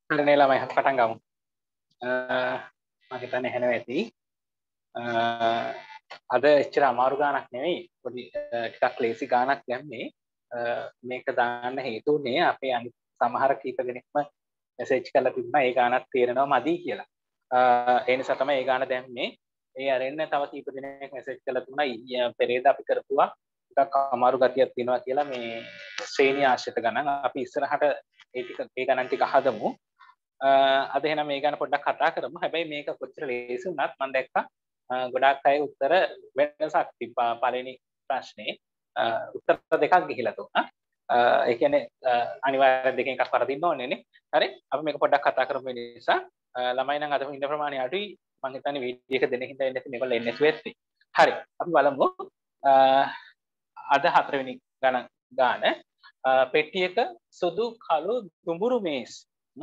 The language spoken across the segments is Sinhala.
හරිනේ ළමයි අපි පටන් ගමු. මම හිතන්නේ එහෙම ඇති. අද එච්චර අමාරු ගානක් නෙවෙයි. පොඩි ටිකක් ලේසි ගානක් දැම්මේ. මේක දාන්න හේතු උනේ අපේ අනිත් සමහර කීප දෙනෙක්ම මෙසේජ් කරලා තිබුණා ඒ ගානක් තේරෙනවා මදි කියලා. ඒ නිසා තමයි ඒ ගාන දැම්මේ. ඒ අරෙන්න තව කීප දෙනෙක් මෙසේජ් කරලා තිබුණා පෙරේද අපි කරපුවා ටිකක් අමාරු ගතියක් තියෙනවා කියලා මේ ශ්‍රේණි ආශ්‍රිත ගණන්. අපි ඉස්සරහට ඒ ගණන් ටික හදමු. අද එහෙනම් මේ ගැන පොඩ්ඩක් කතා කරමු. හැබැයි මේක කොච්චර ලේසි වුණත් මම දැක්කා ගොඩාක් අය උත්තර වෙනසක් තිබ්බා පළවෙනි ප්‍රශ්නේ. උත්තර දෙකක් ගිහිලා තුනා. ඒ කියන්නේ අනිවාර්යෙන් දෙකෙන් එකක් වරදින්න ඕනේ නේ. හරි? අපි මේක පොඩ්ඩක් කතා කරමු ඒ නිසා. ළමයි නම් අද ඉන්න ප්‍රමාණය අඩුයි. මම හිතන්නේ වීඩියෝ එක දෙන්න හින්දා එන්නේ මේගොල්ලෝ එන්නේ නැති. හරි. අපි බලමු. අද හතරවෙනි ගාන පෙට්ටියක සුදු කළු දුඹුරු මේස්.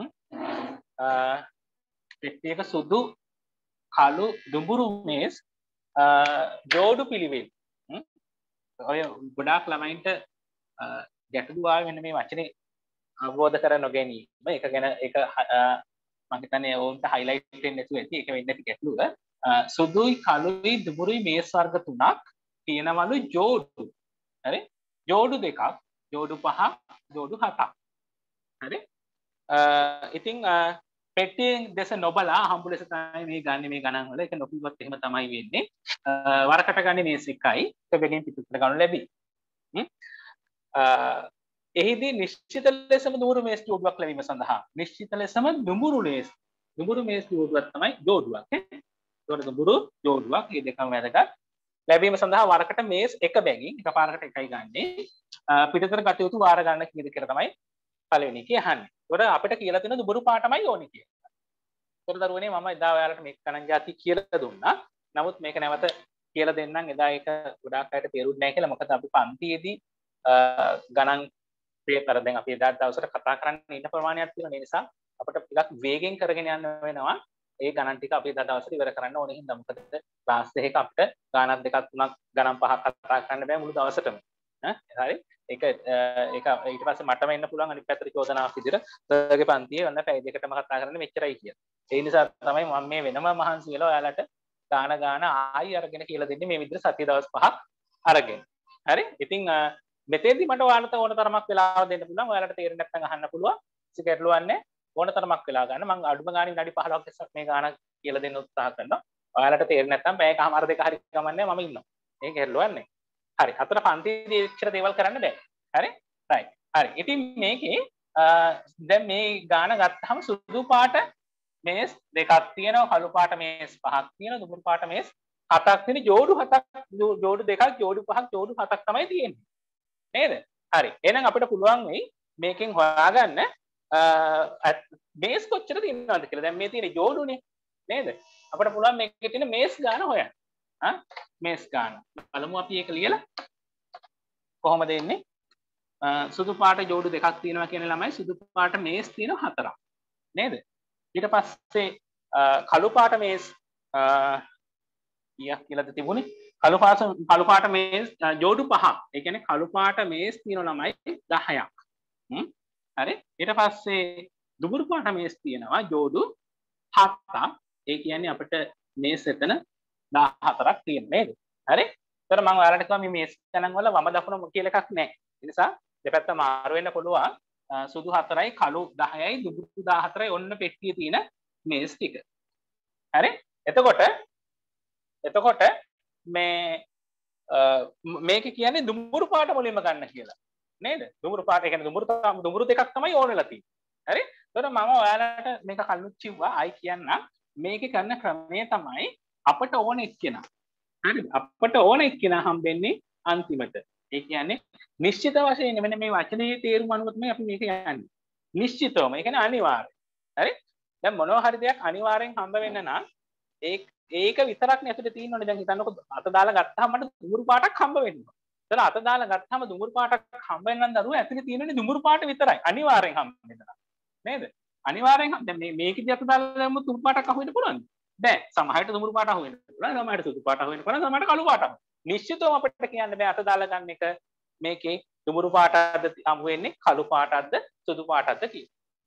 පෙට්ටියක සුදු කළු දුඹුරු මේස් ජෝඩු පිළිවෙල. ඔය ගොඩාක් ළමයින්ට ගැටලු ආවේ මෙන්න මේ වචනේ අවබෝධ කර නොගැනීම. ඒක ගැන ඒක මම හිතන්නේ ඕන්ට හයිලයිට් වෙන්නේ නැතුව ඇති. ඒක වෙන්නේ නැති ගැටලුව. සුදුයි කළුයි දුඹුරුයි මේස් වර්ග තුනක් තියෙනවලු ජෝඩු. හරි? ජෝඩු දෙකක්, ජෝඩු පහක්, ජෝඩු හතක්. හරි? ඉතින් පෙට්ටියෙන් දෙස නොබලා හම්බු ලෙස තමයි මේ ගන්න මේ ගණන් වල. ඒක නොකියුවත් එහෙම තමයි වෙන්නේ. වරකට ගන්නේ මේස් එකයි. ඒක බෙගෙන් පිටුපිට ගන්න ලැබි. එහිදී නිශ්චිත ලෙසම දුඹුරු මේස් ජෝඩුවක් ලැබීම සඳහා නිශ්චිත ලෙසම දුඹුරු මේස් ජෝඩුවක් තමයි ජෝඩුවක්. ඒකට දුඹුරු ජෝඩුවක් මේ දෙකම වැදගත්. ලැබීම සඳහා වරකට මේස් එක බැගින් එකපාරකට එකයි ගන්නේ. පිටතට ගත යුතු වාර ගන්න කීයද කියලා තමයි පළවෙනි එක අහන්නේ. ඒකට අපිට කියලා තියෙන දුඹුරු පාටමයි ඕනේ කියලා. ඒකට දරුවනේ මම එදා ඔයාලට මේක ගණන් જાති කියලා දුන්නා. නමුත් මේක නැවත කියලා දෙන්නම්. එදා ඒක ගොඩාක් අයට තේරුන්නේ නැහැ කියලා. මොකද අපි පන්තියේදී ගණන් පේපර් දැන් අපි එදා දවසට කතා කරන්න ඉන්න ප්‍රමාණයක් තියෙන නිසා අපිට ටිකක් වේගෙන් කරගෙන යන්න වෙනවා. ඒ ගණන් ටික අපි එදා දවසට ඉවර කරන්න ඕනේ හින්දා මොකද ක්ලාස් දෙකක අපිට ගණන් දෙකක් තුනක් ගණන් පහක් කතා කරන්න බෑ මුළු දවසටම. හරි? ඒක ඊට පස්සේ මටම එන්න පුළුවන් අනිත් පැත්තට චෝදනාවක් විදිහට ඔයගේ පන්තියේ වන්න පැය දෙකටම කතා කරන්න මෙච්චරයි කියලා. ඒ නිසා තමයි මම මේ වෙනම මහන්සි වෙලා ඔයාලට ගාන ආයි අරගෙන කියලා දෙන්නේ මේ විදිහට සතිය දවස් පහක් අරගෙන. හරි? ඉතින් මෙතෙන්දී මට ඔයාලට ඕන තරමක් වෙලාව දෙන්න පුළුවන්. ඔයාලට තේරෙන්නේ නැත්නම් අහන්න පුළුවන්. සිකට්ලුවන්නේ ඕන තරමක් වෙලා ගන්න. මම අඩුම ගානේ විනාඩි 15ක් ඉස්සක් මේ ගාන කියලා දෙන්න උත්සාහ කරනවා. ඔයාලට තේරෙන්නේ නැත්නම් පැයකමාර දෙක හරි ගමන්නේ මම ඉන්නවා. ඒක හෙල්ලුවන්නේ. හරි. අතන පන්තියේදී එච්චර දේවල් කරන්න බෑ. හරි? රයිට්. හරි. ඉතින් මේකේ දැන් මේ ගාන ගත්තාම සුදු පාට මේස් දෙකක් තියෙනවා, කළු පාට මේස් පහක් තියෙනවා, දුඹුරු පාට මේස් හතක් තියෙන ජෝඩු හතක් ජෝඩු දෙකක් ජෝඩු පහක් ජෝඩු හතක් තමයි තියෙන්නේ. නේද? හරි. එහෙනම් අපිට පුළුවන් වෙයි මේකෙන් හොයාගන්න මේස් කොච්චර තියෙනවද කියලා. දැන් මේ තියෙන ජෝඩුනේ නේද? අපිට පුළුවන් මේකේ තියෙන මේස් ගාන හොයන්න. මේස් ගාන. බලමු අපි ඒක ලියලා කොහොමද එන්නේ? සුදු පාට ජෝඩු දෙකක් තියෙනවා කියන ළමයි සුදු පාට මේස් තියෙනවා හතරක්. නේද? ඊට පස්සේ කළු පාට මේස් කීයක් කියලාද තිබුණේ? කළු පාට මේස් ජෝඩු පහක්. ඒ කියන්නේ කළු පාට මේස් තියෙන ළමයි 10ක්. හරි? ඊට පස්සේ දුඹුරු පාට මේස් තියෙනවා ජෝඩු 7ක්. ඒ කියන්නේ අපිට මේස් එතන 14ක් තියෙනවා නේද? හරි? ඒතර මම ඔයාලට කිව්වා මේ මේස් ගණන් වල වම දකුණ කියලා එකක් නැහැ. ඒ නිසා දෙපැත්ත මාරු වෙන්න පුළුවන්. සුදු 4යි කළු 10යි දුඹුරු 14යි ඔන්න පෙට්ටියේ තියෙන මේස් ටික. හරි? එතකොට මේක කියන්නේ දුඹුරු පාට මුලින්ම ගන්න කියලා. නේද? දුඹුරු පාට කියන්නේ දුඹුරු දෙකක් තමයි ඕන වෙලා තියෙන්නේ. හරි? එතකොට මම ඔයාලට මේක කල්ලුත් කිව්වා ආයි කියන්න මේකේ කරන ක්‍රමය තමයි අපට ඕන එක්කෙනා. හරිද? අපට ඕන එක්කෙනා හම්බෙන්නේ අන්තිමට. ඒ කියන්නේ නිශ්චිත වශයෙන් මෙන්න මේ වචනේ තේරුම අනුව තමයි අපි මේක යන්නේ. නිශ්චිතවම. ඒ කියන්නේ අනිවාර්ය. හරි? දැන් මොනවා හරි දෙයක් අනිවාර්යෙන් හම්බ වෙන්න නම් ඒක විතරක් නේ ඇතුලේ තියෙන්නේ. දැන් හිතන්නකො අත දාලා ගත්තාම මට දුඹුරු පාටක් හම්බ වෙනවා. එතන අත දාලා ගත්තාම දුඹුරු පාටක් හම්බ වෙන්න නම් දරුවා ඇතුලේ තියෙන්නේ දුඹුරු පාට විතරයි. අනිවාර්යෙන් හම්බ වෙන්න. නේද? අනිවාර්යෙන් දැන් මේකදී අත දාලා දැම්මොත් දුඹුරු පාටක් අහුවෙන්න පුළුවන්ද? බෑ. සමහරට දුඹුරු පාට අහුවෙන්න පුළුවන්. සමහරට සුදු පාට අහුවෙන්න පුළුවන්. සමහරට කළු පාට අහුවෙන්න. නිශ්චිතවම අපිට කියන්න බෑ අත දාලා ගන්න එක මේකේ දුඹුරු පාටක්ද හම්බ වෙන්නේ කළු පාටක්ද සුදු පාටක්ද කියලා.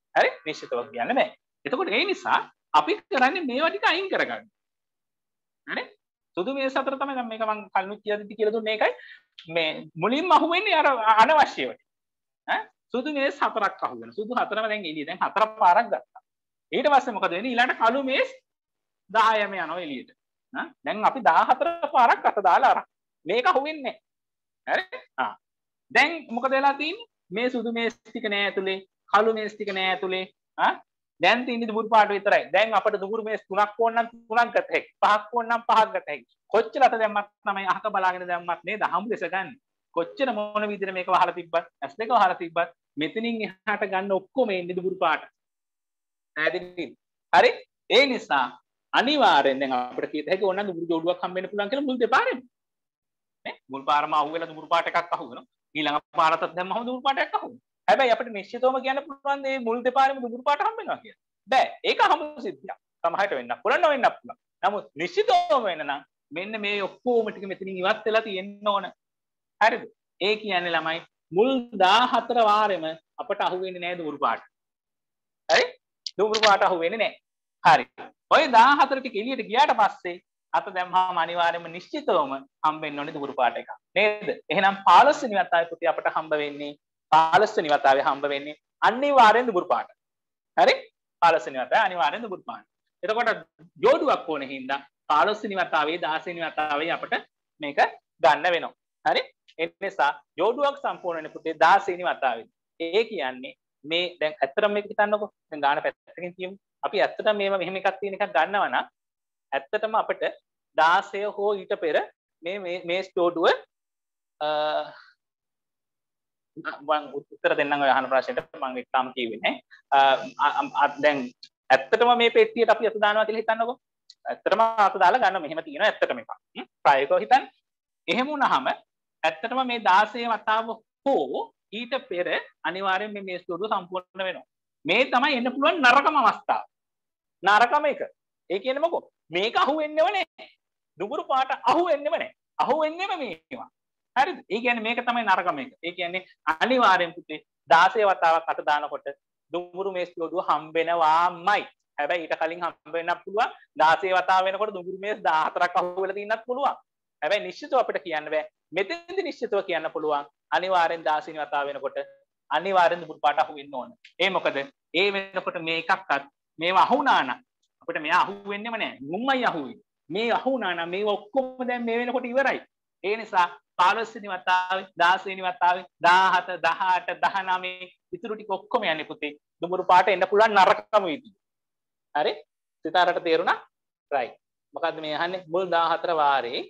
හරි නිශ්චිතව කියන්න බෑ. එතකොට ඒ නිසා අපි කරන්නේ මේවා ටික අයින් කරගන්න. හරි සුදු මේස් අතර තමයි දැන් මේක මම කලින් කියලා දුන්නේ ඒකයි මේ මුලින්ම අහුවෙන්නේ අර අනවශ්‍යවට. ඈ සුදු මේස් හතරක් අහුවෙනවා. සුදු හතරම දැන් එළිය. දැන් හතර පාරක් ගත්තා. ඊට පස්සේ මොකද වෙන්නේ? ඊළඟට කළු මේස් 10ම යනවා එළියට. දැන් අපි 14 පාරක් අත දාලා අරන්. මේක අහුවෙන්නේ නැහැ. හරි? දැන් මොකද වෙලා තියෙන්නේ? මේ සුදු මේස් ටික නෑ ඇතුලේ, කළු මේස් ටික නෑ ඇතුලේ. දැන් තියෙන්නේ දුඹුරු පාට විතරයි. දැන් අපිට දුඹුරු මේස් 3ක් ඕන නම් 3ක් ගත හැකියි. 5ක් ඕන නම් 5ක් ගත හැකියි. කොච්චර අත දැම්මත් තමයි අහක බලාගෙන දැම්මත් නේද හමු දෙස ගන්න. කොච්චර මොන විදිහට මේක වහලා තිබ්බත්, ඇස් දෙක වහලා තිබ්බත් මෙතනින් එහාට ගන්න ඔක්කොම එන්නේ දුඹුරු පාට. ඈදින්. හරි? ඒ නිසා අනිවාර්යෙන් දැන් අපිට කීත හැකි ඕන නම් දුඹුරු ජෝඩුවක් හම්බ වෙන්න පුළුවන් කියලා මුල් දෙපාරෙම. නේ? මුල් පාරම අහුවෙලා දුඹුරු පාට එකක් අහුවෙනවා. ඊළඟ පාරටත් දැම්මම දුඹුරු පාට එකක් අහුවෙනවා. හැබැයි අපිට නිශ්චිතවම කියන්න පුළුවන් මේ මුල් දෙපාරෙම දුඹුරු පාට හම්බ වෙනවා කියලා. බෑ. ඒක හමු සිද්ධියක්. සමහරට වෙන්නත් පුළුවන් නොවෙන්නත් පුළුවන්. නමුත් නිශ්චිතවම වෙන්න නම් මෙන්න මේ ඔක්කොම ටික මෙතනින් ඉවත් වෙලා තියෙන්න ඕන. හරිද? ඒ කියන්නේ ළමයි මුල් 14 වාරෙම අපට අහුවෙන්නේ නැහැ දුඹුරු පාට. හරි? දුඹුරු පාට අහුවෙන්නේ නැහැ. හරි. ඔය 14 ටික එළියට ගියාට පස්සේ අත දැම්මම අනිවාර්යයෙන්ම නිශ්චිතවම හම්බෙන්න ඕනේ දුඹුරු පාට එක. නේද? එහෙනම් 15 වෙනි වතාවේ පුතේ අපට හම්බ වෙන්නේ 15 වෙනි වතාවේ හම්බ වෙන්නේ අනිවාර්යෙන් දුඹුරු පාට. හරි? 15 වෙනි වතාවේ අනිවාර්යෙන් දුඹුරු පාට. එතකොට ජෝඩුවක් ඕනේ හින්දා 15 වෙනි වතාවේ 16 වෙනි වතාවේ අපිට මේක ගන්න වෙනවා. හරි? ඒ නිසා ජෝඩුවක් සම්පූර්ණ වෙන පුතේ 16 වෙනි වතාවේ. ඒ කියන්නේ මේ දැන් ඇත්තටම මේක හිතන්නකෝ. දැන් ගාන පැත්තකින් කියමු. අපි ඇත්තටම මෙහෙම එකක් තියෙන එකක් ගන්නවා නම් ඇත්තටම අපිට 16 හෝ ඊට පෙර මේ ජෝඩුව මම උත්තර දෙන්නම් ඔය අහන ප්‍රශ්නෙට මම එක්කම කිව්වේ නේ. දැන් ඇත්තටම මේ පෙට්ටියට අපි අත දානවා කියලා හිතන්නකෝ. ඇත්තටම අත දාලා ගන්න මෙහෙම තියෙනවා ඇත්තටම එකක්. ප්‍රායෝගිකව හිතන්න. එහෙම වුණාම ඇත්තටම මේ 16 වතාව හෝ ඊට පෙර අනිවාර්යෙන් මේ ජෝඩුව සම්පූර්ණ වෙනවා. මේ තමයි එන්න පුළුවන් නරකම අවස්ථාව. නරකම එක. ඒ කියන්නේ මොකෝ? මේක අහුවෙන්නේව නැහැ. දුඹුරු පාට අහුවෙන්නේව නැහැ. අහුවෙන්නේම මේවා. හරිද? ඒ කියන්නේ මේක තමයි නරකම එක. ඒ කියන්නේ අනිවාර්යෙන් පුතේ 16 වතාවක් අත දානකොට දුඹුරු මේස් ජෝඩුව හම්බෙනවාමයි. හැබැයි ඊට කලින් හම්බ වෙන්නත් පුළුවන්. 16 වතාව වෙනකොට දුඹුරු මේස් 14ක් අහුවෙලා තින්නත් පුළුවන්. හැබැයි නිශ්චිතව අපිට කියන්න බෑ. මෙතෙන්දි නිශ්චිතව කියන්න පුළුවන්. අනිවාර්යෙන් 16 වෙනි වතාව වෙනකොට අනිවාර්යෙන් දුඹුරු පාට අහුවෙන්න ඕන. ඒ මොකද? ඒ වෙනකොට මේ එකක්වත් මේවා අහුණා නම් අපිට මෙයා අහුවෙන්නේම නැහැ. මුම්මයි අහුවෙන්නේ. මේ අහුණා නම් මේ ඔක්කොම දැන් මේ වෙනකොට ඉවරයි. ඒ නිසා 15 වෙනි වතාවේ 16 වෙනි වතාවේ 17 18 19 ඉතුරු ටික ඔක්කොම යන්නේ පුතේ දුඹුරු පාට එන්න පුළුවන් නරකම විදිය. හරි? සිතාරට තේරුණා? right. මොකද්ද මේ අහන්නේ? මුල් 14 වාරේ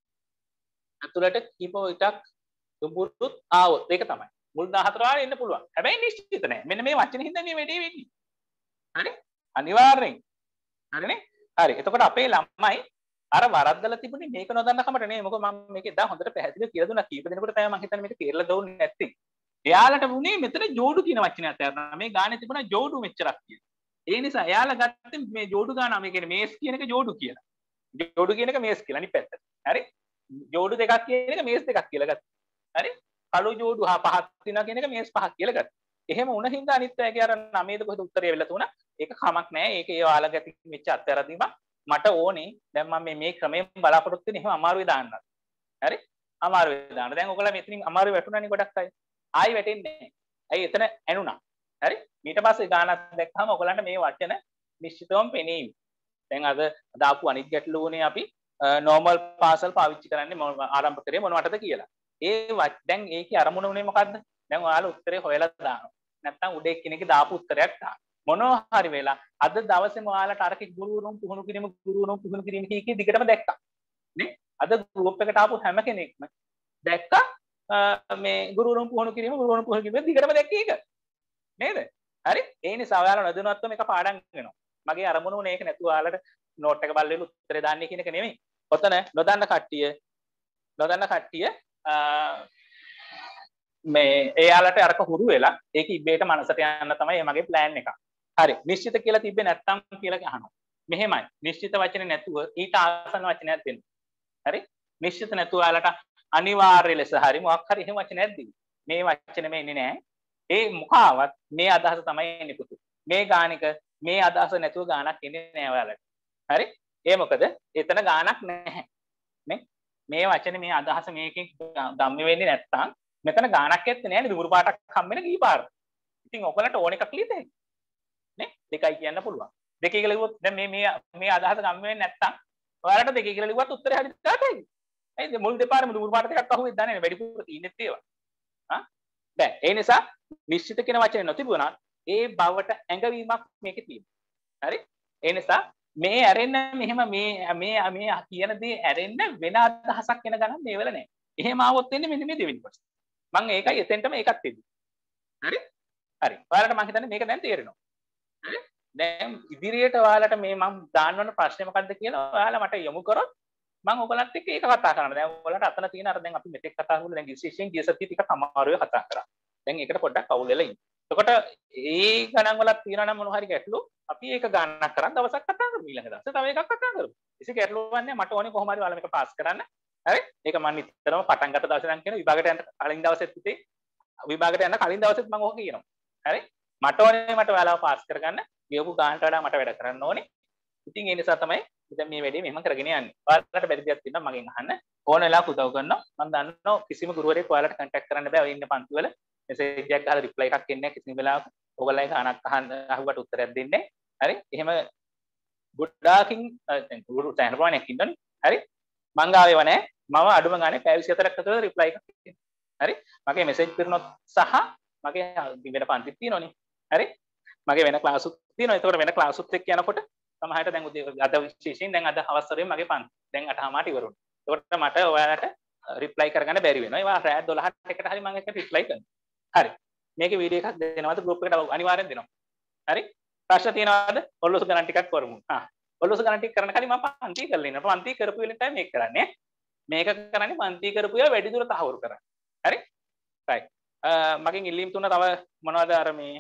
අතුලට කීප විටක් දුඹුරුත් ආවොත් ඒක තමයි. මුල් 14 වාරේ එන්න පුළුවන්. හැබැයි නිශ්චිත නැහැ. මෙන්න මේ වචනේ හින්දා මේ වැඩේ වෙන්නේ. හරි? අනිවාර්යෙන්. හරිනේ? හරි. එතකොට අපේ ළමයි අර වරද්දලා තිබුණේ මේක නොදන්න කමට නේ. මොකද මම මේක එදා හොඳට පැහැදිලිව කියලා දුන්නා. කීප දෙනෙකුට තමයි මම හිතන්නේ මේක තේරලා දුන්නේ නැත්තේ. එයාලට වුණේ මෙතන ජෝඩු කියන වචනයත් අරගෙන මේ ගානේ තිබුණා ජෝඩු මෙච්චරක් කියලා. ඒ නිසා එයාලා ගත්තේ මේ ජෝඩු ගාන මේ කියන්නේ මේස් කියන එක ජෝඩු කියලා. ජෝඩු කියන එක මේස් කියලා අනිත් පැත්තට. හරි? ජෝඩු දෙකක් කියන එක මේස් දෙකක් කියලා ගත්තා. හරි? කළු ජෝඩු පහක් තියෙනවා කියන එක මේස් පහක් කියලා ගත්තා. එහෙම වුණ හින්දා අනිත් අයගේ අර 9ද කොහෙද උත්තරය වෙලා තුණා. ඒක කමක් නැහැ. ඒක ඒ ඔයාලා ගැති මෙච්ච අත්හැරදීම මට ඕනේ. දැන් මම මේ ක්‍රමයෙන් බලාපොරොත්තු වෙන්නේ එහෙම අමාරුවේ දාන්නත්. හරි? අමාරුවේ දාන්න. දැන් ඔයගොල්ලෝ මෙතනින් අමාරුවේ වැටුණානේ ගොඩක් අය. ආයි වැටෙන්නේ නැහැ. ඇයි එතන ඇනුණා. හරි? ඊට පස්සේ ගානක් දැක්කම ඔයගොල්ලන්ට මේ වචන නිශ්චිතවම පෙනීවි. දැන් අද දාපු අනිත් ගැටලුවනේ අපි normal පාසල් පාවිච්චි කරන්නේ ආරම්භ කරේ මොනවටද කියලා. දැන් ඒකේ අරමුණ උනේ මොකද්ද? දැන් ඔයාලා උත්තරේ හොයලා දානවා. නැත්තම් උඩ එක්කෙනෙක්ගේ දාපු උත්තරයක් දාන්න. මොනවා හරි වෙලා අද දවසේම ඔයාලට අරක ගුරුවරුන් පුහුණු කිරීම කී දිගටම දැක්කා. නේ? අද ගෲප් එකට ආපු හැම කෙනෙක්ම දැක්කා මේ ගුරුවරුන් පුහුණු කිරීම දිගටම දැක්කේ ඒක. නේද? හරි? ඒ නිසා ඔයාලා නොදැනුවත්ව මේක පාඩම් වෙනවා. මගේ අරමුණ උනේ ඒක නැතුව ඔයාලට නෝට් එක බලලා උත්තරේ දාන්නේ කියන එක නෙමෙයි. ඔතන නොදන්න කට්ටිය මේ එයාලට අරක හුරු වෙලා ඒක ඉබේට මනසට යන්න තමයි මගේ ප්ලෑන් එක. හරි. නිශ්චිත කියලා තිබ්බේ නැත්තම් කියලා අහනවා. මෙහෙමයි. නිශ්චිත වචනේ නැතුව ඊට ආසන්න වචනයක් දෙන්න. හරි? නිශ්චිත නැතුව ඔයාලට අනිවාර්ය ලෙස හරි මොකක් හරි එහෙම වචනයක් දෙන්න. මේ වචනේ මේ එන්නේ නැහැ. ඒ මොකාවත් මේ අදහස තමයි එන්නේ පුතු. මේ ගානික මේ අදහස නැතුව ගානක් එන්නේ නෑ ඔයාලට. හරි? ඒ මොකද එතන ගානක් නැහැ. නේ? මේ වචනේ මේ අදහස මේකෙන් ගම්ම වෙන්නේ නැත්තම් මෙතන ගානක් ඇත්තේ නෑනේ දුමුරු පාටක් හම්බෙන ගී පාර. ඉතින් ඔයගලට ඕන එකක් ලියද හැකියි. නේ? දෙකයි කියන්න පුළුවන්. දෙකයි කියලා ලිව්වොත් දැන් මේ අදහස ගම්ම වෙන්නේ නැත්තම් ඔයාලට දෙකයි කියලා ලිව්වත් උත්තරේ හරි දාතයි. ඇයිද මුල් දෙපාරම දුමුරු පාට දෙකක් අහුවෙද්ද දන්නේ නැහැ වැඩිපුර තියෙන්නේ ඒවා. හා? දැන් ඒ නිසා නිශ්චිත කියන වචනේ නොතිබුණා ඒ බවට ඇඟවීමක් මේකේ තියෙනවා. හරි? ඒ නිසා මේ ඇරෙන්න මෙහෙම මේ කියන දේ ඇරෙන්න වෙන අදහසක් එන ගණන් මේවල නැහැ. එහෙම ආවොත් වෙන්නේ මෙන්න මේ දෙවෙනි කොටස. මම ඒකයි එතෙන්ටම ඒකත් දෙන්නේ. හරි? හරි. ඔයාලට මම හිතන්නේ මේක දැන් තේරෙනවා. හරි? දැන් ඉදිරියට ඔයාලට මේ මම දාන්න ඕන ප්‍රශ්නේ මොකක්ද කියලා ඔයාලා මට යොමු කරොත් මම ඔයගලත් එක්ක ඒක කතා කරනවා. දැන් ඔයාලට අතන තියෙන අර දැන් අපි මෙතෙක් කතා කරමු දැන් විශේෂයෙන් ගිය සතියේ ටිකක් අමාරුවේ කතා කරා. දැන් ඒකට පොඩ්ඩක් අවුල් වෙලා ඉන්නේ. එතකොට ඒ ගණන් වල තියෙනවා නම් මොන හරි ගැටලු අපි ඒක ගණනක් කරන් දවසක් කතා කරමු ඊළඟ දවසේ තව එකක් කතා කරමු. කිසි ගැටලුවක් නැහැ මට ඕනේ කොහොම හරි ඔයාලා මේක පාස් කරන්න. හරි? ඒක මම නිතරම පටන් ගත්ත දවසේ නම් කියන විභාගයට යන්න කලින් දවසෙත් ඉතින් විභාගයට යන්න කලින් දවසෙත් මම ඕක කියනවා. හරි? මට ඕනේ මට ඔයාලව පාස් කරගන්න. ගියපු ගානට වඩා මට වැඩ කරන්න ඕනේ. ඉතින් ඒ නිසා තමයි දැන් මේ වැඩේ මෙහෙම කරගෙන යන්නේ. ඔයාලට බැරි දෙයක් තියෙනවා මගෙන් අහන්න. ඕන වෙලාවක උදව් කරනවා. මම දන්නවා කිසිම ගුරුවරයෙක් ඔයාලට කන්ටැක්ට් කරන්න බෑ. ඔය ඉන්න පන්ති වල මෙසේජ් එකක් ගහලා රිප්ලයි එකක් එන්නේ නැහැ කිසිම වෙලාවක. ඔයගොල්ලෝ ගානක් අහුවට උත්තරයක් දෙන්නේ නැහැ. හරි? එහෙම ගොඩාකින් දැන් ගුරු තැන ප්‍රමාණයක් ඉන්නවනේ. හරි? මං ගාවේව නැහැ. මම අඩුම ගානේ පැය 24ක් අතර රිප්ලයි එකක් දෙන්න. හරි? මගේ මෙසේජ් පිරුණොත් සහ මගේ වෙන පන්තිත් තියෙනවනේ. හරි? මගේ වෙන ක්ලාස් උත් තියෙනවා. ඒතකොට වෙන ක්ලාස් උත් එක්ක යනකොට සමහරට දැන් උදේ අද විශේෂයෙන් දැන් අද හවස්වරේ මගේ පන්ති. දැන් 8:00ට ඉවරුණා. ඒකට මට ඔයාලට රිප්ලයි කරගන්න බැරි වෙනවා. ඒවා රෑ 12ට එකට හරි මම එකට රිප්ලයි කරනවා. හරි. මේකේ වීඩියෝ එකක් දෙනවද ගෲප් එකට අනිවාර්යෙන් දෙනවා. හරි? ප්‍රශ්න තියෙනවද? ඔල්ලොසු ගණන් ටිකක් කරමු. ඔල්ලොසු ගණන් ටික කරන කලින් මම පන්ති කරලා ඉන්නවා. පන්ති කරපු වෙලෙන් තමයි මේක කරන්නේ. මේක කරන්නේ පන්ති කරපු ඒවා වැඩි දුර තහවුරු කරන්න. හරි? right. මගෙන් ඉල්ලීම් තුන තව මොනවද අර මේ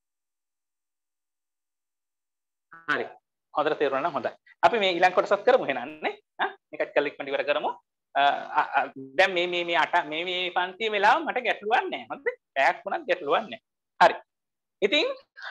හරි. හොඳට තේරුණා නම් හොඳයි. අපි මේ ඊළඟ කොටසත් කරමු එහෙනම් නේ. මේකත් කලික් මඩි ඉවර කරමු. දැන් මේ අට මේ පන්තිය වෙලාව මට ගැටලුවක් නැහැ. හරිද? පැයක් වුණත් ගැටලුවක් නැහැ. හරි. ඉතින්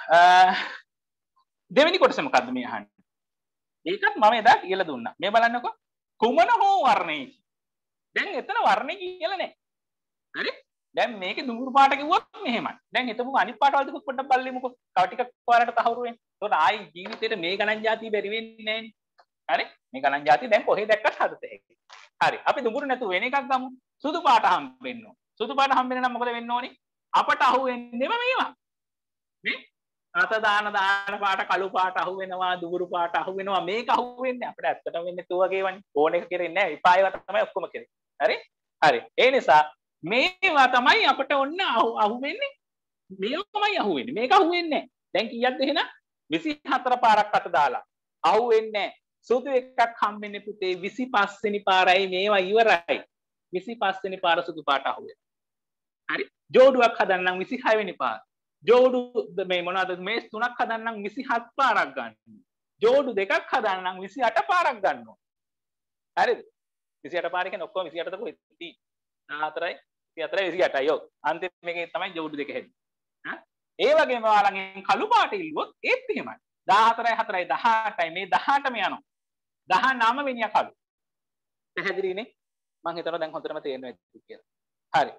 දෙවෙනි කොටස මොකද්ද මේ අහන්නේ? ඒකත් මම එදා කියලා දුන්නා. මේ බලන්නකෝ. කුමන හෝ වර්ණයේ. දැන් එතන වර්ණේ කියලා නැහැ. හරි? දැන් මේකේ දුඹුරු පාට කිව්වොත් මෙහෙමයි. දැන් හිතමුකෝ අනිත් පාටවල ටිකක් පොඩ්ඩක් බලමුකෝ. තව ටිකක් ඔයාලට තහවුරු වෙන්න. ඒකට ආයි ජීවිතේට මේ ගණන් જાතිය බැරි වෙන්නේ නැහැනේ. හරි? මේ ගණන් જાතිය දැන් කොහේ දැක්කත් හදත හැකියි. හරි. අපි දුඹුරු නැතුව වෙන එකක් ගමු. සුදු පාට හම්බෙන්න ඕන. සුදු පාට හම්බෙන්න නම් මොකද වෙන්න ඕනේ? අපට අහු වෙන්නේම මේවා. නේ? අත දාන පාට කළු පාට අහු වෙනවා, දුඹුරු පාට අහු වෙනවා. මේක අහු වෙන්නේ අපිට ඇත්තටම වෙන්නේ තෝ වගේ වනේ. ඕන එක කෙරෙන්නේ නැහැ. විපා ඒවා තමයි ඔක්කොම කෙරෙන්නේ. හරි? හරි. ඒ නිසා මේවා තමයි අපට ඔන්න අහු වෙන්නේ. මේකමයි අහු වෙන්නේ. මේක අහු වෙන්නේ නැහැ. දැන් කීයක්ද එහෙනම්? 24 පාරක් අත දාලා. අහු වෙන්නේ නැහැ. සුදු එකක් හම්බෙන්නේ පුතේ 25 වෙනි පාරයි මේවා ඉවරයි. 25 වෙනි පාර සුදු පාට අහු වෙනවා. හරි? ජෝඩුවක් හදන්නම් 26 වෙනි පාර. ජෝඩු මේ මොනවද මේස් තුනක් හදන්නම් 27 පාරක් ගන්නවා. ජෝඩු දෙකක් හදන්නම් 28 පාරක් ගන්නවා. හරිද? 28 පාර කියන්නේ ඔක්කොම 28ද කොහෙද තියෙන්නේ? 14යි 24යි 28යි. ඔව්. අන්තිම මේකේ තමයි ජෝඩු දෙක හැදෙන්නේ. ඒ වගේම ඔයාලගෙන් කළු පාට ඉල්ලුවොත් ඒත් එහෙමයි. 14යි 4යි 18යි මේ 18ම යනවා. 19 වෙනියා කළු. පැහැදිලිනේ? මම හිතනවා දැන් හොඳටම තේරෙනවා ඇති කියලා. හරි.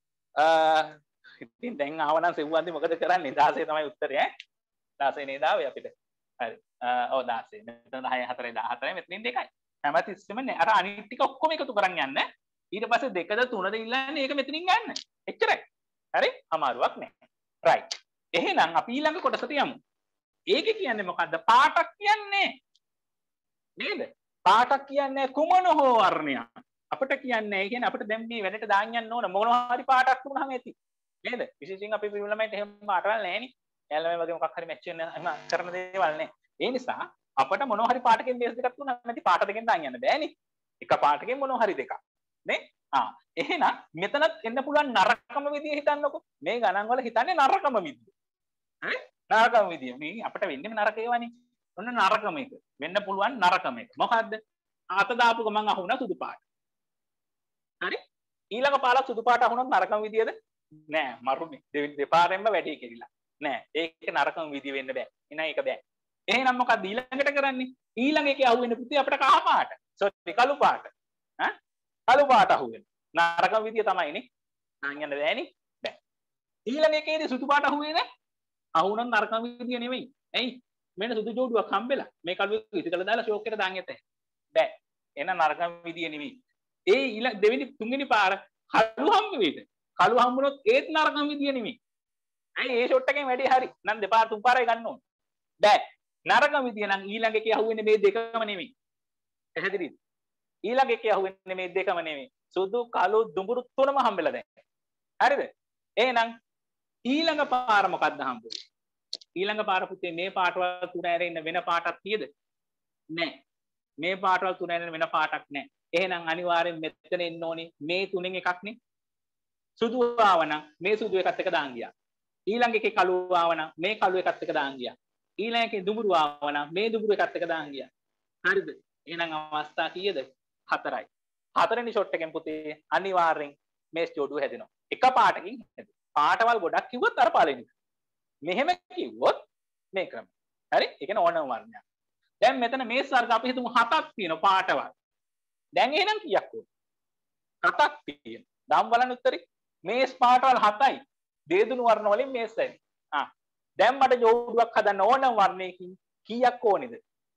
ඉතින් දැන් ආවනම් සෙව්වන්දි මොකද කරන්නේ? 16 තමයි උත්තරය ඈ. 16 නේද ආවේ අපිට. හරි. ඔව් 16. මෙතන 10 4යි 14යි මෙතනින් දෙකයි. හැමතිස්සෙම නේ. අර අනිත් ටික ඔක්කොම එකතු කරන් යන්න. ඊට පස්සේ 2ද 3ද ඉල්ලන්නේ ඒක මෙතනින් ගන්න. එච්චරයි. හරි? අමාරුවක් නැහැ. right. එහෙනම් අපි ඊළඟ කොටසට යමු. ඒකේ කියන්නේ මොකද්ද? පාටක් කියන්නේ. නේද? පාටක් කියන්නේ කුමන හෝ වර්ණයක්. අපිට කියන්නේ ඒ කියන්නේ අපිට දැන් මේ වැඩට දාන්න යන්න ඕන මොනවා හරි පාටක් වුණාම ඇති. නේද? විශේෂයෙන් අපි පිළිවෙලමයිට එහෙම පාටවල් නැහැ නේ. එයාලා මේ වගේ මොකක් හරි මැච් වෙන එහෙම කරන දේවල් නැහැ. ඒ නිසා අපිට මොනවා හරි පාටකින් බේස් දෙකක් තුනක් නැති පාට දෙකෙන් දාන්න යන්න බෑනේ. එක පාටකින් මොනවා හරි දෙකක්. නේ? එහෙනම් මෙතනත් එන්න පුළුවන් නරකම විදිය හිතන්නකෝ. මේ ගණන් වල හිතන්නේ නරකම විදිය. හරි? නරකම විදිය. මේ අපිට වෙන්නේ නරක ඒවානේ. ඔන්න නරකම එක. වෙන්න පුළුවන් නරකම එක. මොකද්ද? අත දාපු ගමන් අහුණා සුදු පාට. හරි? ඊළඟ පාරක් සුදු පාට අහුණොත් නරකම විදියද? නෑ මරුනේ. දෙපාරෙන්ම වැඩි කෙරිලා. නෑ. ඒක නරකම විදිය වෙන්න බෑ. එහෙනම් ඒක බෑ. එහෙනම් මොකක්ද ඊළඟට කරන්නේ? ඊළඟ එකේ අහුවෙන පුතේ අපිට කහ පාට. සෝරි කළු පාට. ඈ කළු පාට අහුවෙන. නරකම විදිය තමයිනේ. නම් යන්න බෑනේ. බෑ. ඊළඟ එකේදී සුදු පාට අහුවේ නෑ. අහුනන් නරකම විදිය නෙමෙයි. ඇයි? මෙන්න සුදු ජෝඩුවක් හම්බෙලා මේ කළුවේ ඉතිකල දාලා ෂෝක් එකට දාන් යත. බෑ. එහෙනම් නරකම විදිය නෙමෙයි. ඒ ඊළඟ දෙවෙනි තුන්වෙනි පාර කළු හම්බ වෙයිද? කළු හම්බුනොත් ඒත් නරකම විදිය නෙමෙයි. ඇයි ඒ ෂොට් එකෙන් වැඩි හරි. නම් දෙපාර තුන් පාරයි ගන්න ඕන. බෑ. නරකම විදිය නම් ඊළඟ එකේ අහුවෙන්නේ මේ දෙකම නෙමෙයි. පැහැදිලිද? ඊළඟ එකේ අහුවෙන්නේ මේ දෙකම නෙමෙයි. සුදු කළු දුඹුරු තුනම හම්බෙලා දැන්. හරිද? එහෙනම් ඊළඟ පාර මොකක්ද හම්බුනේ? ඊළඟ පාර පුතේ මේ පාටවල් තුන ඇරෙන්න වෙන පාටක් තියෙද? නැහැ. මේ පාටවල් තුන ඇරෙන්න වෙන පාටක් නැහැ. එහෙනම් අනිවාර්යෙන් මෙතන එන්න ඕනේ මේ තුනෙන් එකක් නේ. සුදු ආවනම් මේ සුදු එකත් එක දාන් ගියා. ඊළඟ එකේ කළු ආවනම් මේ කළු එකත් එක දාන් ගියා. ඊළඟ එකේ දුඹුරු ආවනම් මේ දුඹුරු එකත් එක දාන් ගියා. හරිද? එහෙනම් අවස්ථා කීයද? 4යි. 4වෙනි ෂොට් එකෙන් පුතේ අනිවාර්යෙන් මේස් ජෝඩුව හැදෙනවා. එක පාටකින් හැදෙනවා. පාටවල් ගොඩක් කිව්වොත් අර පළවෙනි. මෙහෙම කිව්වොත් මේ ක්‍රම. හරි? ඒ කියන්නේ ඕනම වර්ණයක්. දැන් මෙතන මේස් වර්ග අපි හිතමු 7ක් තියෙනවා පාටවල්. දැන් එහෙනම් කීයක් ඕන? 7ක් තියෙනවා. දාම් බලන්න උත්තරේ. මේස් පාටවල් 7යි. දේදුණු වර්ණ වලින් මේස් ඇයි. දැන් මට ජෝඩුවක් හදන්න ඕනම වර්ණයකින් කීයක් ඕනේද?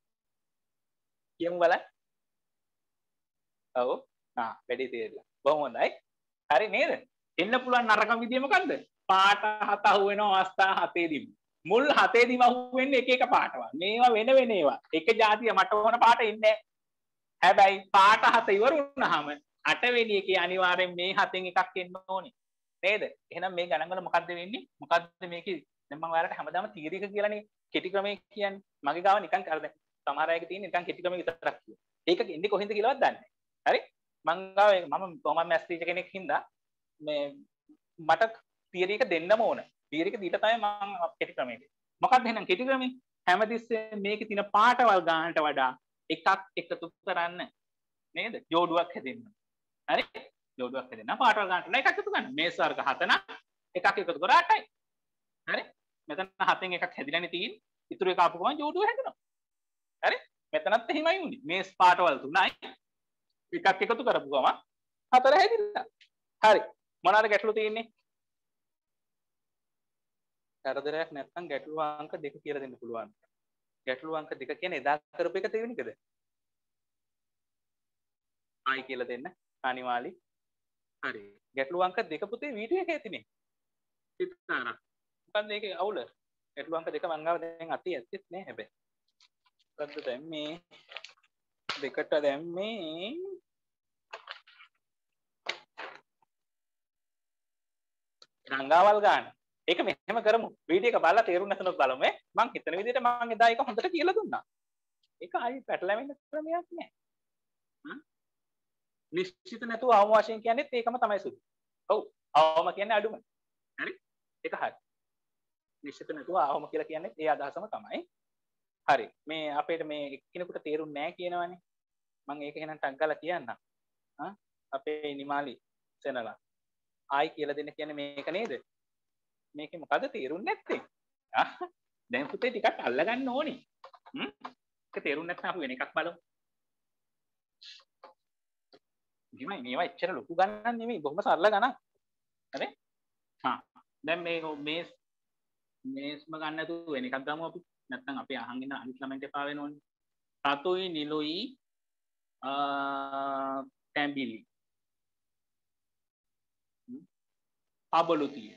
කියමු බලන්න. ඔව්. වැඩි තේරෙලා. බොහොම හොඳයි. හරි නේද? එන්න පුළුවන් නරකම විදිය මොකද්ද? පාට 7 අහු වෙන අවස්ථා 7ෙදිම. මුල් 7ෙදිම අහු වෙන්නේ එක එක පාටවල්. මේවා වෙන වෙන ඒවා. එක જાතිය මට ඕන පාට ඉන්නේ නැහැ. හැබැයි පාට 7 ඉවර වුණාම 8 වෙනි එකේ අනිවාර්යෙන් මේ 7න් එකක් එන්න ඕනේ. නේද? එහෙනම් මේ ගණන් වල මොකද්ද වෙන්නේ? මොකද්ද මේකේ දැන් මම ඔයාලට හැමදාම තීරික කියලානේ කෙටි ක්‍රමයේ කියන්නේ. මගේ ගාව නිකන් අර දැන් සමහර අයගේ තියෙන නිකන් කෙටි ක්‍රමයේ විතරක් කියනවා. ඒක එන්නේ කොහෙන්ද කියලාවත් දන්නේ නැහැ. හරි? මම ගාව මම මැත්ස් ටීචර් කෙනෙක් හින්දා මේ මට තීරික දෙන්නම ඕන. තීරික දීලා තමයි මම කෙටි ක්‍රමයේ. මොකක්ද එහෙනම් කෙටි ක්‍රමයේ? හැමතිස්සෙම මේකේ තියෙන පාටවල් ගන්නට වඩා එකක් එකතු කරන්න. නේද? ජෝඩුවක් හැදෙන්න. හරි? ජෝඩුවක් හැදෙන්න පාටවල් ගන්නට එකක් එකතු කරන්න. මේස් වර්ග 7 නම් එකක් එකතු කර 8යි. හරි? මෙතන 7න් එකක් හැදිලානේ තියෙන්නේ. ඉතුරු එක ආපු ගමන් ජෝඩුව හැදෙනවා. හරි? මෙතනත් එහෙමයි උනේ. මේස් පාටවල් 3යි. එකක් එකතු කරපු ගමන් 4 හැදිලා. හරි. මොනවාද ගැටලු තියෙන්නේ? කරදරයක් නැත්නම් ගැටලු අංක 2 කියලා දෙන්න පුළුවන්. ගැටලු අංක 2 කියන්නේ එදා කරපු එක තේවෙනිකද? ආයි කියලා දෙන්න. අනිවාලි. හරි. ගැටලු අංක 2 පුතේ වීඩියෝ එකේ තියෙන්නේ. සිතාරා. මොකක්ද මේකේ අවුල? ගැටලු අංක 2 මං ගාව දැන් අතේ ඇත්තෙත් නෑ හැබැයි. මොකද්ද දැන් මේ දෙකට දැම්මේ රංගාවල් ගන්න. ඒක මෙහෙම කරමු. වීඩියෝ එක බලලා තේරුම් නැතුනොත් බලමු ඈ. මං හිතන විදිහට මං එදා ඒක හොඳට කියලා දුන්නා. ඒක ආයි පැටලෙන්න ක්‍රමයක් නෑ. නිශ්චිත නැතුව අවම වශයෙන් කියන්නේත් ඒකම තමයි සුදු. ඔව්. අවම කියන්නේ අඩුම. හරි? ඒක හරි. නිශ්චිත නැතුව අවම කියලා කියන්නේ ඒ අදහසම තමයි. හරි. මේ අපේට මේ එක්කිනෙකුට තේරුන්නේ නැහැ කියනවනේ. මම ඒක එහෙනම් ටක් ගාලා කියන්නම්. අපේ නිමාලි සෙනලා. ආයි කියලා දෙන්න කියන්නේ මේක නේද? මේකේ මොකද තේරුන්නේ නැත්තේ? දැන් පුතේ ටිකක් අල්ලගන්න ඕනේ. ඒක තේරුන්නේ නැත්නම් අපි වෙන එකක් බලමු. මේවා එච්චර ලොකු ගණන් නෙමෙයි බොහොම සරල ගණන්. හරි? දැන් මේ මේස්ම ගන්න නැතුව වෙන එකක් ගමු අපි. නැත්නම් අපි අහන් ඉන්න අනිත් ළමයින්ට එපා වෙනවනේ. රතුයි නිලුයි තැඹිලි. පබලු තියෙන.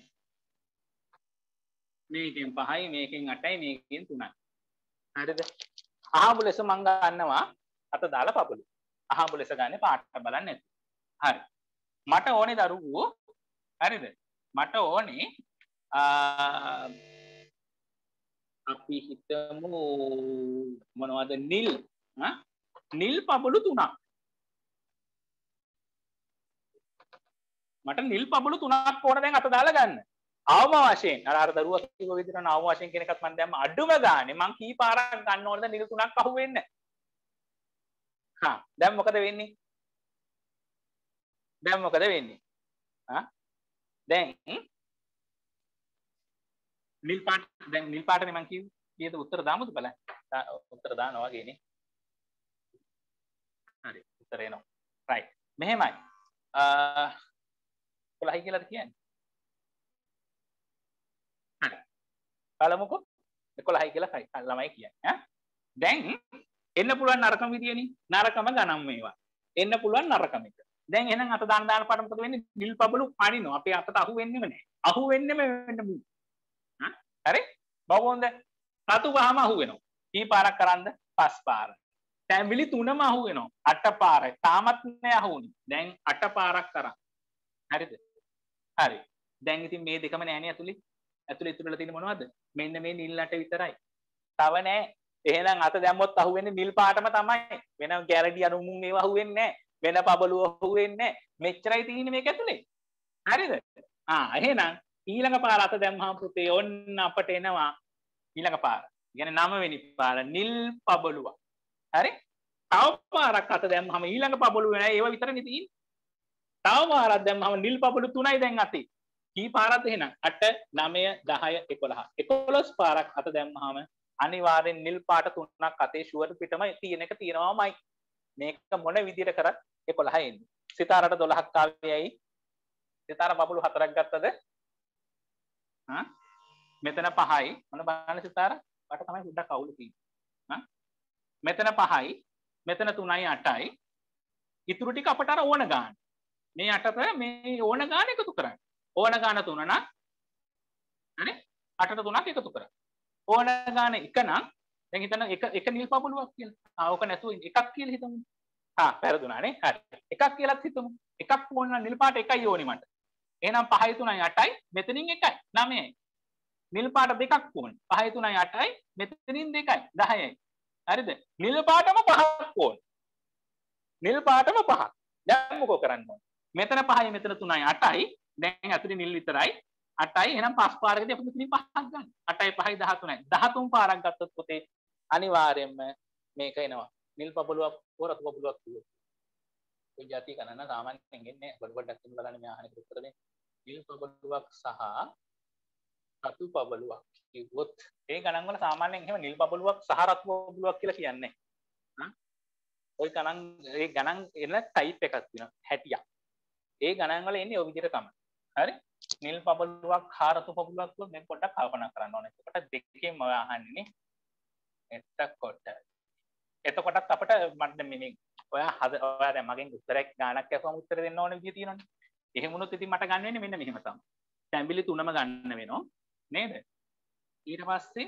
මේකෙන් 5යි මේකෙන් 8යි මේකෙන් 3යි. හරිද? අහඹු ලෙස මං ගන්නවා අත දාලා පබලු. අහඹු ලෙස ගන්නේ පාට බලන්න නැති. හරි. මට ඕනේ දරුවෝ හරිද? මට ඕනේ අපි හිතමු මොනවද නිල් නිල් පබලු 3ක්. මට නිල් පබලු 3ක් ඕන දැන් අත දාලා ගන්න. අවම වශයෙන් අර දරුවා කිව්ව විදිහට නම් අවම වශයෙන් කියන එකත් මම දැම්ම අඩුම ගානේ මං කී පාරක් ගන්න ඕනද නිල් 3ක් අහුවෙන්න. දැන් මොකද වෙන්නේ? දැන් මොකද වෙන්නේ? දැන් නිල් පාට දැන් නිල් පාටනේ මම කීයද උත්තර දාමුද බලන්න. උත්තර දානවා වගේනේ. හරි උත්තර එනවා. right. මෙහෙමයි. 11යි කියලාද කියන්නේ? හරි. බලමුකෝ 11යි කියලා ළමයි කියන්නේ. දැන් එන්න පුළුවන් නරකම විදියනේ. නරකම ගණන් මේවා. එන්න පුළුවන් නරකම එක. දැන් එහෙනම් අත දාන පාට මොකද වෙන්නේ? නිල් පබළු පනිනවා. අපේ අතට අහු වෙන්නෙම නැහැ. අහු වෙන්නෙම වෙන්න මු. හරි? බවොන්ද? රතු පහම අහු වෙනවා. කී පාරක් කරන්ද? 5 පාර. තැඹිලි 3ම අහු වෙනවා. 8 පාරයි. තාමත් නෑ අහුුනේ. දැන් 8 පාරක් කරා. හරිද? හරි. දැන් ඉතින් මේ දෙකම නෑනේ ඇතුලේ. ඇතුලේ ඉතුරුලා තියෙන්නේ මොනවද? මෙන්න මේ නිල් අට විතරයි. තව නෑ. එහෙනම් අත දැම්මොත් අහුවෙන්නේ නිල් පාටම තමයි. වෙන ගැරඩි අනුමුන් ඒව අහුවෙන්නේ නෑ. වෙන පබළුව අහුවෙන්නේ නෑ. මෙච්චරයි තියෙන්නේ මේක ඇතුලේ. හරිද? එහෙනම් ඊළඟ පාර අත දැම්මහම පුතේ ඔන්න අපට එනවා ඊළඟ පාර. කියන්නේ 9 වෙනි පාර නිල් පබළුව. හරි? තව පාරක් අත දැම්මහම ඊළඟ පබළුව නෑ ඒව විතරනේ තියෙන්නේ. තව පාරක් දැම්මහම නිල් පබළු 3යි දැන් අතේ. කී පාරක්ද එහෙනම් 8 9 10 11 11 පාරක් අත දැම්මහම අනිවාර්යෙන් නිල් පාට 3ක් අතේ ෂුවර් පිටම තියෙන එක තියෙනවාමයි. මේක මොන විදියට කරත් 11 එන්නේ. සිතාරට 12ක් ආවේයි. සිතාර බබළු 4ක් ගත්තද? මෙතන 5යි. මොන බලන්න සිතාර? වට තමයි පොඩ්ඩක් අවුල තියෙන්නේ. මෙතන 5යි. මෙතන 3යි 8යි. ඉතුරු ටික අපට අර ඕන ගන්න. මේ 8ට මේ ඕන ගන්න එකතු කරන්න. ඕන ගන්න 3 නම් හරි 8ට 3ක් එකතු කරන්න. ඕන ගන්න එක නම් දැන් හිතන්න එක නිල් පබළුවක් කියලා. ඕක නැතුව එකක් කියලා හිතමු. පෙරදුනානේ. හරි. එකක් කියලාත් හිතමු. එකක් ඕන නම් නිල් පාට එකයි ඕනි මට. එහෙනම් 5යි 3යි 8යි මෙතනින් 1යි 9යි. නිල් පාට දෙකක් ඕනි. 5යි 3යි 8යි මෙතනින් 2යි 10යි. හරිද? නිල් පාටම 5ක් ඕනි. නිල් පාටම 5ක්. දැන් මොකෝ කරන්න ඕන? මෙතන 5යි මෙතන 3යි 8යි. දැන් ඇතුලේ නිල් විතරයි. 8යි එහෙනම් 5 පාරකදී අපි මෙතනින් 5ක් ගන්න. 8යි 5යි 13යි. 13 පාරක් ගත්තොත් පුතේ අනිවාර්යයෙන්ම මේක එනවා. නිල් පබළුවක් හෝ රතු පබළුවක් කියනවා. ඔය જાති ගණන සාමාන්‍යයෙන් එන්නේ පොඩ්ඩක් බලන්න මේ අහන උත්තර දෙන්න. නිල් පබළුවක් සහ රතු පබළුවක් කිව්වොත් ඒ ගණන් වල සාමාන්‍යයෙන් එහෙම නිල් පබළුවක් සහ රතු පබළුවක් කියලා කියන්නේ නැහැ. ওই ගණන් ඒ ගණන් එන ටයිප් එකක් තියෙනවා 60ක්. ඒ ගණන් වල එන්නේ ඔය විදිහට තමයි. හරි? නිල් පබළුවක් හා රතු පබළුවක් වල මේ පොඩ්ඩක් කල්පනා කරන්න ඕනේ. එතකොට දෙකෙන්ම ඔය අහන්නේ එතකොටත් අපිට මට මේ ඔයා දැන් මගෙන් උත්තරයක් ගානක් ඇහුවම උත්තර දෙන්න ඕන විදිය තියෙනවනේ. එහෙම වුණොත් ඉතින් මට ගන්න වෙන්නේ මෙන්න මෙහෙම තමයි. තැඹිලි 3ම ගන්න වෙනවා. නේද? ඊට පස්සේ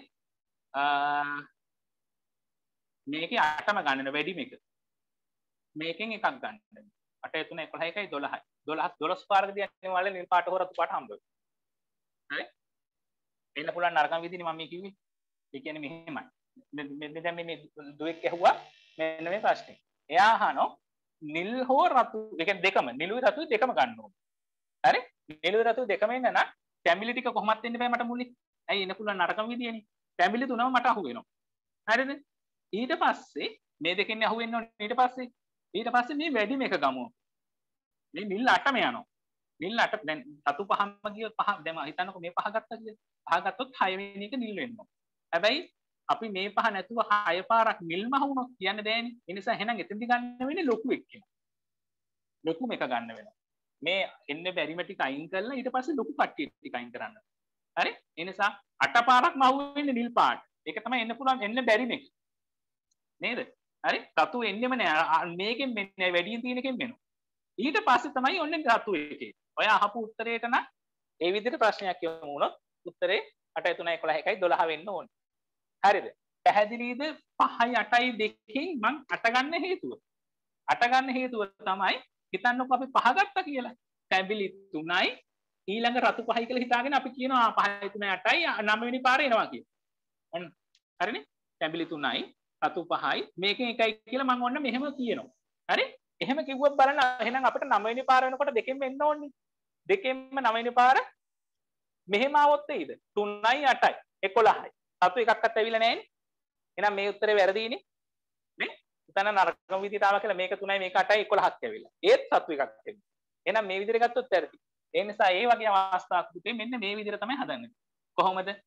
මේකේ 8ම ගන්න වෙන වැඩිම එක. මේකෙන් එකක් ගන්න වෙනවා. 8 3 11යි 12යි. 12 පාරකදී යන්නේ වල නිල් පාට හොරතු පාට හම්බ වෙනවා. හරි? එන්න පුළුවන් නරකම් විදිහනේ මම මේ කිව්වේ. ඒ කියන්නේ මෙහෙමයි. දැන් මේ දුවෙක් ඇහුවා මෙන්න මේ ප්‍රශ්නේ. එයා අහනවා නිල් හෝ රතු ඒ කියන්නේ දෙකම නිලුයි රතුයි දෙකම ගන්න ඕනේ. හරි? නිලුයි රතුයි දෙකම එන්න නම් තැඹිලි ටික කොහොමත් එන්න බෑ මට මුලින්. ඇයි එන්න පුළුවන් නරකම විදියනේ. තැඹිලි 3ම මට අහු වෙනවා. හරිද? ඊට පස්සේ මේ දෙකෙන් අහු වෙන්න ඕනේ ඊට පස්සේ මේ වැඩිම එක ගමු. මේ නිල් 8ම යනවා. නිල් 8 දැන් රතු පහම ගියොත් පහ දැන් හිතන්නකෝ මේ පහ ගත්තා කියලා. පහ ගත්තොත් 6 වෙනි එක නිල් වෙන්න ඕනේ. හැබැයි අපි මේ පහ නැතුව 6 පාරක් නිල්ම වුණොත් කියන්න බෑනේ. ඒ නිසා එහෙනම් එතෙන්දි ගන්න වෙන්නේ ලොකු එක්කෙන. ලොකුම එක ගන්න වෙනවා. මේ එන්නේ බැරිම ටික අයින් කරලා ඊට පස්සේ ලොකු කට්ටිය ටික අයින් කරන්න. හරි? ඒ නිසා 8 පාරක්ම අහු වෙන්නේ නිල් පාට. ඒක තමයි එන්න පුළුවන් එන්න බැරිම එක. නේද? හරි? රතු එන්නෙම නෑ. මේකෙන් මෙන්නේ වැඩියෙන් තියෙන එකෙන් වෙනවා. ඊට පස්සේ තමයි ඔන්නේ රතු එකේ. ඔය අහපු උත්තරේට නම් ඒ විදිහට ප්‍රශ්නයක් යමු වුණොත් උත්තරේ 8 3 11 1යි 12 වෙන්න ඕනේ. හරිද? පැහැදිලිද? 5යි 8යි දෙකෙන් මං 8 ගන්න හේතුව. 8 ගන්න හේතුව තමයි හිතන්නකො අපි 5 ගත්තා කියලා. තැඹිලි 3යි ඊළඟ රතු 5යි කියලා හිතාගෙන අපි කියනවා 5යි 3යි 8යි 9 වෙනි පාරේ එනවා කියලා. ඔන්න. හරිනේ? තැඹිලි 3යි රතු 5යි මේකෙන් එකයි කියලා මං ඔන්න මෙහෙම කියනවා. හරි? එහෙම කිව්වොත් බලන්න එහෙනම් අපිට 9 වෙනි පාර වෙනකොට දෙකෙන් වෙන්න ඕනේ. දෙකෙන්ම 9 වෙනි පාර මෙහෙම આવොත් එයිද? 3යි 8යි 11යි. සතු එකක්වත් ඇවිල්ලා නැහැනේ. එහෙනම් මේ උත්තරේ වැරදීනේ. නේ? උතන නරකම විදිහට ආවා කියලා මේක 3යි මේක 8යි 11ක් ඇවිල්ලා. ඒත් සතු එකක් ඇවිල්ලා. එහෙනම් මේ විදිහට ගත්තොත් වැරදි. ඒ නිසා ඒ වගේ අවස්ථාවකදී මෙන්න මේ විදිහට තමයි හදන්නේ. කොහොමද?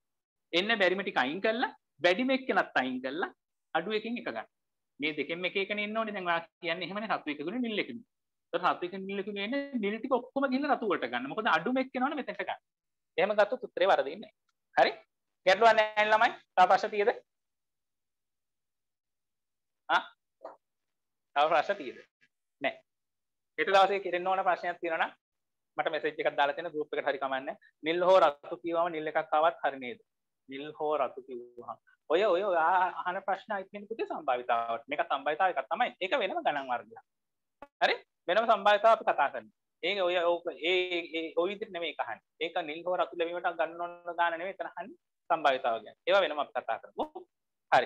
එන්න බැරිම ටික අයින් කරලා වැඩිම එක්කෙනත් අයින් කරලා අඩු එකකින් එක ගන්න. මේ දෙකෙන් එක එකනේ ඉන්න ඕනේ. දැන් ඔයා කියන්නේ එහෙමනේ රතු එකකුනේ නිල් එකකුනේ. ඒත් රතු එකකින් නිල් එකකින් එන්නේ නිල් ටික ඔක්කොම ගිහින් රතු වලට ගන්න. මොකද අඩුම එක්කෙනවනේ මෙතෙන්ට ගන්න. එහෙම ගත්තොත් උත්තරේ වරදින්නේ නැහැ. හරි? ගැටලුවක් නැහැ ළමයි. තව ප්‍රශ්න තියෙද? ආ? තව ප්‍රශ්න තියෙද? නැහැ. ඊට දවසේ කෙරෙන්න ඕන ප්‍රශ්නයක් තියෙනවා නම් මට මෙසේජ් එකක් දාලා තියෙන ගෲප් එකට හරි කමන්නේ. නිල් හෝ රතු කියවම නිල් එකක් ආවත් හරි නේද? නිල් හෝ රතු කිව්වහම ඔය අහන ප්‍රශ්න අයිති පුතේ සම්භාවිතාවට. මේක සම්භාවිතාව එකක් තමයි. ඒක වෙනම ගණන් වර්ගයක්. හරි? වෙනම සම්භාවිතාව අපි කතා කරන්නේ. ඒක ඔය විදිහට නෙමෙයි අහන්නේ. ඒක නිල් හෝ රතු ලැබීමට ගන්න ඕන ගාන නෙමෙයි එතන අහන්නේ සම්භාවිතාව ගැන. ඒවා වෙනම අපි කතා කරමු. හරි.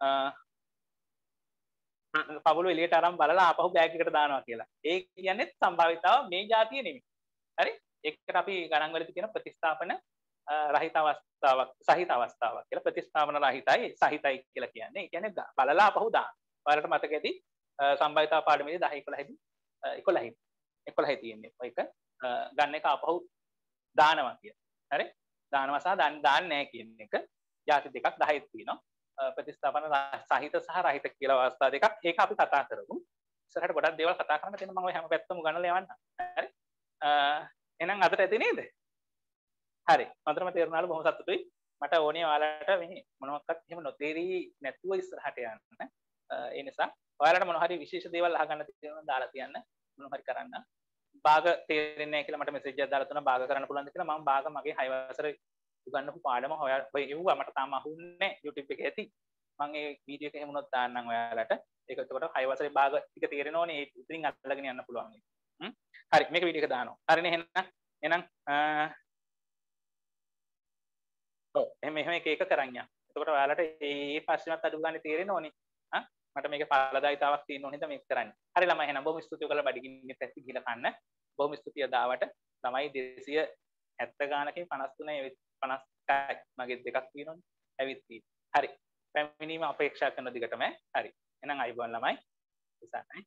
පබුළු එළියට අරන් බලලා ආපහු බෑග් එකට දානවා කියලා. ඒ කියන්නේ සම්භාවිතාව මේ જાතිය නෙමෙයි. හරි? ඒකට අපි ගණන් වලදී කියන ප්‍රතිස්ථාපන රහිත අවස්ථාවක් සහිත අවස්ථාවක් කියලා. ප්‍රතිස්ථාපන රහිතයි සහිතයි කියලා කියන්නේ. ඒ කියන්නේ බලලා ආපහු දාන. ඔයාලට මතක ඇති සම්භාවිතාව පාඩමේදී 10 11 තියෙන්නේ. ඒක ගන්න එක ආපහු දානවා කියන. හරි? දානවා සහ දාන්නේ නැහැ කියන එක જાති දෙකක් 10ක් තියෙනවා. ප්‍රතිස්ථාපන සහිත සහ රහිත කියලා අවස්ථා දෙකක්. ඒක අපි කතා කරමු. ඉස්සරහට ගොඩක් දේවල් කතා කරන්න තියෙනවා. මම ඔය හැම පැත්තම ගණනලා යවන්න. හරි? එහෙනම් අදට ඇති නේද? හරි. මන්ත්‍රම තේරුණාලු බොහොම සතුටුයි. මට ඕනේ ඔයාලට මේ මොනවාක්වත් එහෙම නොතේරි නැතුව ඉස්සරහට යන්න. ඒ නිසා ඔයාලට මොන හරි විශේෂ දේවල් අහගන්න තියෙනවා දාලා තියන්න. මොන හරි කරන්න. භාග තේරෙන්නේ නැහැ කියලා මට මෙසේජ් එකක් දාලා තුනා භාග කරන්න පුළුවන්ද කියලා. මම භාග මගේ 6 වසරේ උගන්වපු පාඩම ඔය එව්වා මට තාම අහුන්නේ YouTube එකේ ඇති. මම ඒ වීඩියෝ එක එහෙම උනොත් දාන්නම් ඔයාලට. ඒක එතකොට 6 වසරේ භාග ටික තේරෙනවනේ. ඒ ඉතින් අල්ලගෙන යන්න පුළුවන්. හරි මේක වීඩියෝ එක දානවා. හරිනේ එහෙනම් ඔව් එහෙම එක එක කරන් යන්න. එතකොට ඔයාලට මේ ප්‍රශ්නවත් අඩු ගන්න තේරෙන්න ඕනේ. මට මේක ඵලදායීතාවක් තියෙන්න ඕනේ හින්දා මේක කරන්නේ. හරි ළමයි එහෙනම් බොහොම ස්තුතියි ඔයාලා බඩගින්නත් ඇති ගිහලා කන්න. බොහොම ස්තුතියි දාවට. ළමයි 270 ගානකින් 53 50යි මගේ දෙකක් තියෙනවනේ. ඇවිත් තියෙන්නේ. හරි. පැමිණීම අපේක්ෂා කරන දිගටම හරි. එහෙනම් අයබෝන් ළමයි. ඉස්සරහයි.